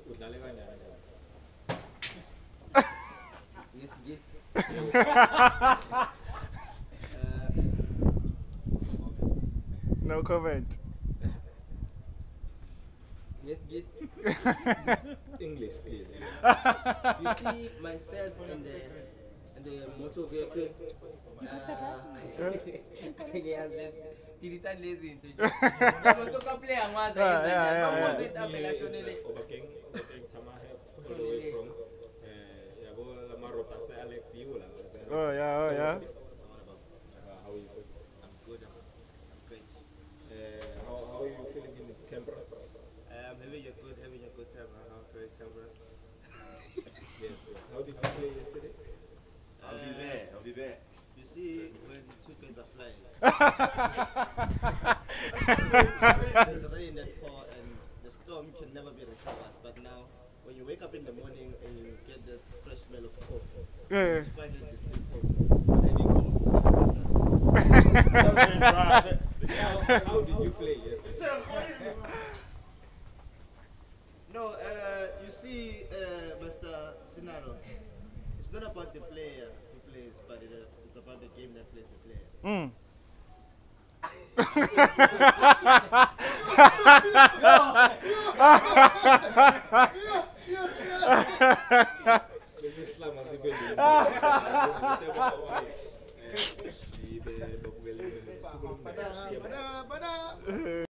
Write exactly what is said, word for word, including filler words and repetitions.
udlale kanjani sir? Yes, yes. uh, No comment. yes, yes. English, please. You see myself in the in the motor vehicle. Uh, yes, tilitan lazy into. Masuk ka play ang mga Yeah, yeah, yeah, Kamu yeah. sit application nila. Obakeng, obakeng tamahe all the way from eh yabo lama rota sa Alex Yu lah. Oh yeah, oh yeah. Uh, how is it? I'm good. I'm, I'm great. Uh, how, how are you feeling in this campus? I'm having a good, having a good time. I'm very camera. Yes, yes. How did you play yesterday? I'll be there. I'll be there. You see, when two birds are flying, there's rain that fall and the storm can never be recovered. But now, when you wake up in the morning and you get the fresh smell of coffee, Yeah. you find it distinct coffee. How, how did you play yesterday? No, uh, you see, uh, Mister Sinaro, it's not about the player who plays, but it, uh, it's about the game that plays the player. Mm. This is Islam as a